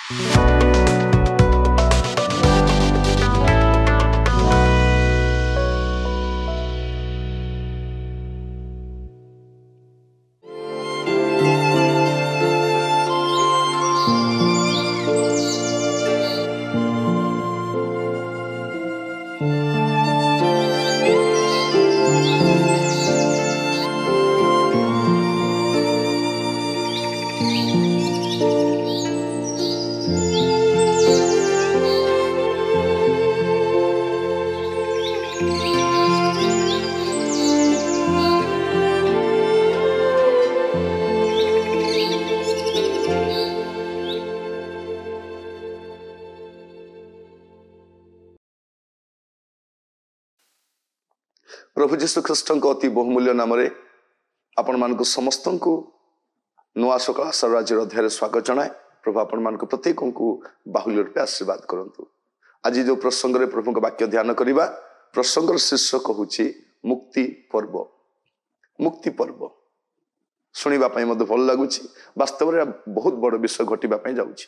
प्रभु जीशु ख्रीष्ट अति बहुमूल्य नाम आपण मानक समस्त को नुआ सकाल आशार राज्य अध्याय स्वागत जनाए। प्रभु आपण मानक प्रत्येक को बाहुल्य रूपे आशीर्वाद करंतु। आज जो प्रसंग रे प्रभु को वाक्य ध्यान करबा प्रसंगर शीर्षक होची मुक्ति पर्व। मुक्ति पर्व शुणा मत भल लगुच वास्तव में बहुत बड़ विषय घटवा जाऊँगी।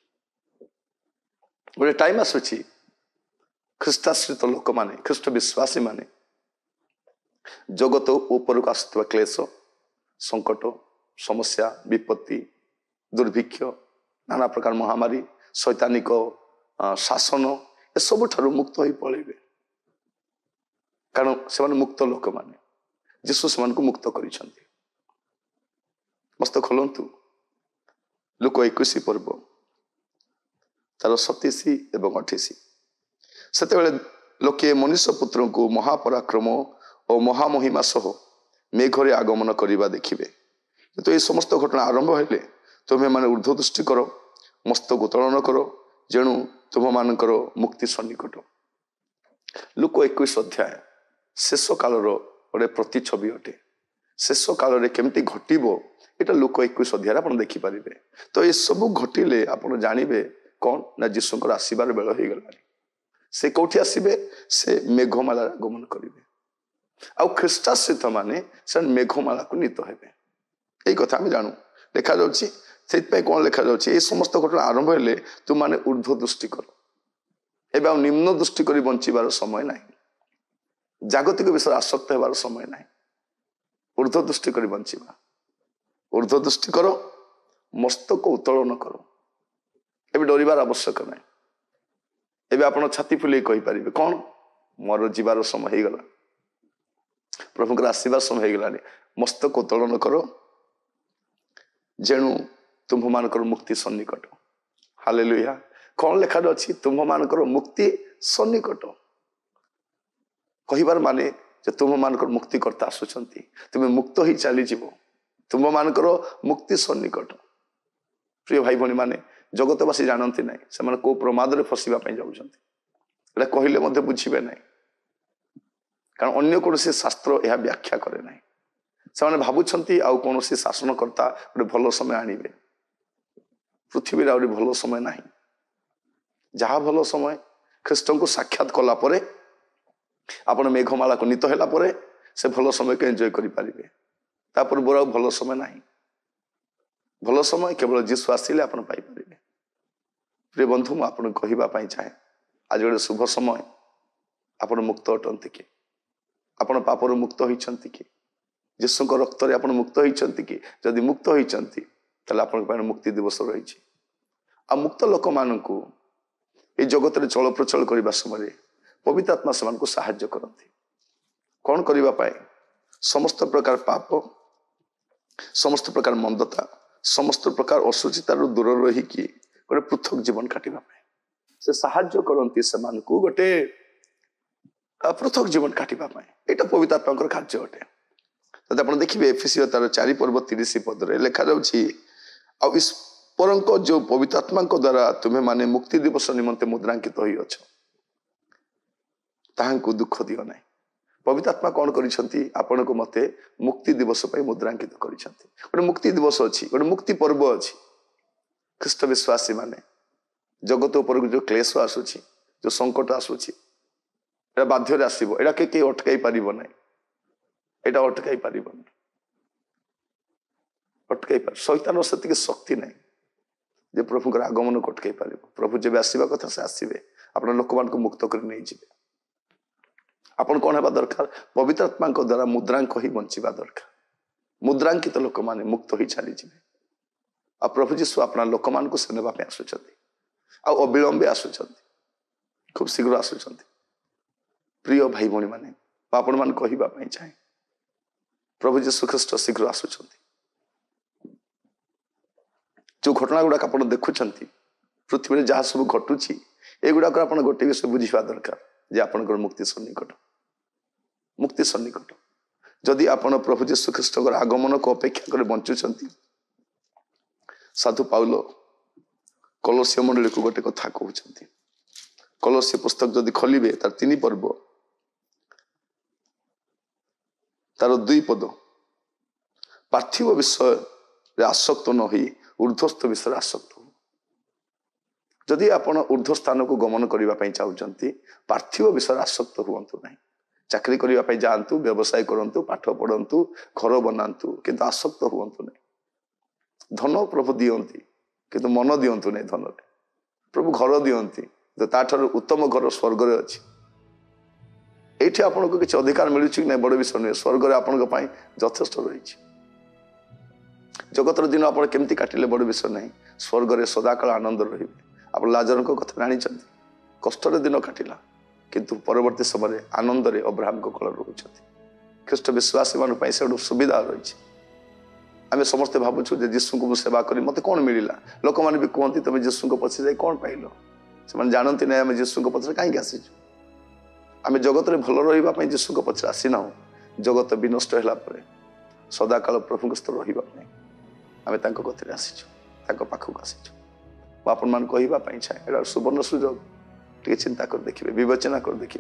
गोटे टाइम आसूची ख्रीष्टाश्रित लोक माने ख्रीष्ट विश्वासी माने जगत उपरक आसुवा क्लेश संकट समस्या विपत्ति दुर्भिक्ष नाना प्रकार महामारी शैतानिक शासन ए सब ठारू मुक्त हो पलैबे। कारण से मुक्त लोक माने जीशु से मुक्त करिसेंती। मस्त खोलंतु लुक 21 पर्व तार 27 एवं 28। सेतेबेले लोके मनुष्य पुत्र को महापराक्रम और महामहिमा सह मेघरे आगमन करवा देखिबे। तो ये समस्त घटना आरंभ हेले तुम्हें माने ऊर्ध्व दृष्टि करो मस्तक उत्तोलन करो जेणु तुम मानकर मुक्ति सन्निकट। लुक 21 अध्याय शेष कालर गोटे प्रतिछवि अटे। शेष काल रे केमती घटिबो एटा लुक 21 अध्याय आप देखिपारे। तो ये सब घटिले आप जानवे कौन ना जीशुकर आसबार बेल हो गलानी। से कौटी आसबे से मेघमाला आगमन करेंगे। आउ ख्रीष्टाश्रित माने से मेघमाला को नीत हेबे। यही कथा आम जानू लिखा जाउछि। सेइतपय कोन लिखा जाउछि ए समस्त घटना आरंभ हेले तु माने ऊर्ध्व दृष्टि कर। एबे आ निम्न दृष्टि करी बंचिबार समय नाही। जागतिक विषय आसक्त हेबार समय नाही। ऊर्ध्व दृष्टि करी बंचिबा। ऊर्ध्व दृष्टि करो मस्तक उत्तोलन करो। एबे डरिबार आवश्यक नाही। एबे आपण छाती फुले कहि परिबे कोन मोर जीवार समय हो गला प्रभु को आसबार समय हो गलानी। मस्तक उत्तोलन करो जेणु तुम्ह मानकर मुक्ति सन्निकट। हालेलुया। कौन लेखा अच्छी तुम्ह मानकर मुक्ति सन्निकट कहिबार माने जे तुम्ह मानकर मुक्ति करता आसुचंती तुम्हें मुक्त ही चली जीवो। तुम्ह मानकर मुक्ति सन्निकट। प्रिय भाई भणी माने जगतवासी जानती ना से को प्रमाद रे फसवा जाऊँगी कहले मध्य बुझे ना। कारण अन्य कौन शास्त्र यह व्याख्या करे ना। से भावुंट आउ कौन शासनकर्ता गोटे भल समय आणवे। पृथ्वी भल समय ना। जहाँ भल समय ख्रीष्ट को साक्षात कला परे आपण मेघमाला को नीत होला परे से भल समय को एंजॉय करि परिबे। ता पूर्व भल समय ना। भल समय केवल जीशु आसिले आपण पाई परिबे। प्रिय बंधु मु आपण कहिबा पई चाहे आज गोटे शुभ समय। आपण मुक्त अटंती कि आपण पापर मुक्त होइछंती कि जीशु रक्त रे आपण मुक्त होइछंती कि जदि मुक्त होइछंती तले आपण पाए मुक्ति दिवस रही। आ मुक्त लोक मानकू ए जगत रे चल प्रचल करबा समय पवित्र आत्मा समान को सहाय्य करती। कौन करबा पाए समस्त प्रकार पाप समस्त प्रकार मंदता समस्त प्रकार असुचिता दूर रही कि गोटे पृथक जीवन काटिबा पाए से सहाय्य करती। समान को गोटे पृथक जीवन काटिबा पाए एटा पवित्र आत्मा कार्य अटे। तद आप देखिए एफिसियो तार 4 पर्व 30 पदरे लिखा जाउछि आ ईश्वरक जो पवित्र आत्मा द्वारा तुम्हें माने मुक्ति दिवस निमंते मुद्रांकित होई अछ ताहांकु दुख दियो ना। पवित्र आत्मा कौन करिसंती आपण को मते मुक्ति दिवस पई मुद्रांकित करिसंती। गोटे मुक्ति दिवस अछि गोटे मुक्ति पर्व अछि। ख्रीष्ट विश्वासी माने जगत ऊपर जो क्लेश आसुछि जो संकट आसुछि एटा बाध्य आसीबो। एटा के अटकाई पारिबो नै। एटा अटकाई पारिबो नै। अटकाई पार शैतान सतिक शक्ति नै। जे प्रभुଙ୍କର आगमन को अटकई पार प्रभु जब आसवा कथा से आसवे आप लोक मान मुक्त कर नहीं जाए आपण कौन है दरकार पवित्र आत्मा द्वारा मुद्रांक ही बंचा दरकार मुद्रांकित लोक मैंने मुक्त हो चली जाए आ प्रभु जीशु अपना लोक मान से नापी आसुच्च अविलंबे आसुच्च खूब शीघ्र आसुच्च प्रिय भाई भौणी मैंने आपण मान कहवाई चाहे प्रभु जीशु ख्रीस्ट शीघ्र आसुच्च जो घटना गुड़ाक आप देखुं पृथ्वी जहाँ सब घटुची एगुड़ाक आप गोटे विषय बुझा दरकार जे आपंकर मुक्ति सन्निकट जदि आपण प्रभु जीशु ख्रीस्ट आगमन को अपेक्षा कर बंचुंट साधु पाउल कलसीय मंडली को गोटे कथा कहते कलसीय पुस्तक जदि खोलिबे तार 3 पर्व तार 2 पद पार्थिव विषय आसक्त न हो ऊर्ध्वस्थ विषय आसक्त हो जदि आपण ऊर्ध्व स्थान को गमन करने चाहते पार्थिव विषय आसक्त हुंतु ना चाकरी करने जातु व्यवसाय करूँ पाठ पढ़ु घर बनातु किंतु आसक्त हुंतु ना धन प्रभु दियंती किंतु मन दियंतु नहीं धन प्रभु घर दियंती तो ताठर उत्तम घर स्वर्ग रे अछि एठी आपन को किछ अधिकार मिलु कि नहीं बड़ विषय नहीं स्वर्ग रे आपन को पाई यथेष्ट रही जगतर दिन आप केमती काटिले बड़ विषय नहीं स्वर्ग रे सदाकाल आनंद रही आप लाजर को कथा जानी कष्ट दिन काटिला किंतु परवर्ती समय आनंद रे अब्राहम को कल रोचती ख्रीष्ट विश्वासी मान पाई से सुविधा रही आम समस्ते भावुँ जीशु को सेवा करी मत कौन मिलला लोक मैंने भी कहती तुम जीशु को पछे जाए कौन पाइल से जानती ना आम जीशु को पछे कहीं आसीचु आम जगत में भल रही जीशु को पछे आसीना जगत विनष्ट है सदाकाल प्रभु रही आम कथि आसीचु पाखक आसीचु आपण मान कहवाई चाहे सुवर्ण सुजोग टे चिंता कर देखिए विवेचना कर देखिए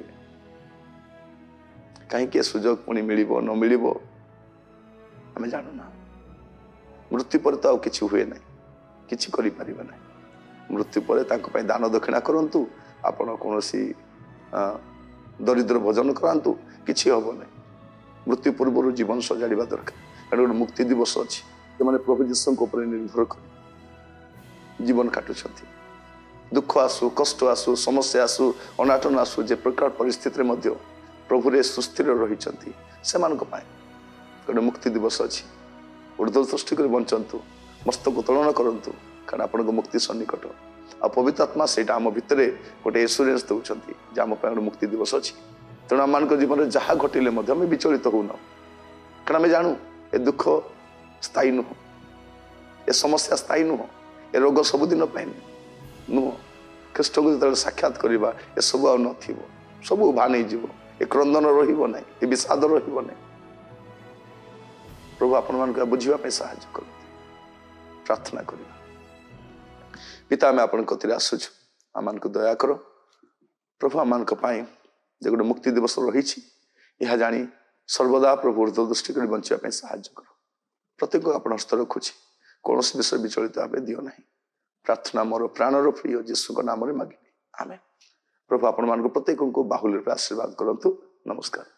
कहीं सुजोग पुणी मिल न मिल आम जानूना मृत्यु पर तो किसी हुए ना किसी ना मृत्यु पर दान दक्षिणा करूँ आपण कौन दरिद्र भोजन करातु कि हम ना मृत्यु पूर्व जीवन सजाड़ा दरकार गोटे मुक्ति दिवस अच्छी जो प्रभु जीशु निर्भर कर जीवन काटुंट दुख आसु कष्ट आसु समस्या आसु अनाटन आसु जे प्रकार परिस्थिति प्रभु रे सुस्थिर रही से गोटे मुक्ति दिवस अच्छी ऊर्ध्व सृष्टि कर बंचतु मस्तक उत्तोलन करूँ कारण आप मुक्ति सन्निकट आ पवित्र आत्मा से आम भितर गोटे एश्योरेंस दौरान आम गोटे मुक्ति दिवस अच्छी तेणु आम जीवन में जहाँ घटिले आम विचलित होना कारण आम जानू ए दुख स्थायी नुह ए समस्या स्थायी नुह ए रोग सबुदिन नुह ख्रीष्ट को जो साक्षात करवा ए सब आ सब उभा नहीं जीव ए क्रंदन रहा ए विषाद रहा प्रभु आपण मान बुझापी साहाय्य कर प्रार्थना करवा पिता आम आपण कथि आसुचु आम को दया कर प्रभु आम जो गोटे मुक्ति दिवस रही यह जानी सर्वदा प्रभु ऊर्ध्व दृष्टि कर बंचापी साहाय्य कर प्रत्येक आप हस्त रखुच्छी कौन विषय विचलित भाव दियो ना प्रार्थना मोर प्राणर प्रिय जीशु नाम मागिनी आमेन प्रभु आपण मान प्रत्येक को बाहुल्य आशीर्वाद करंतु नमस्कार।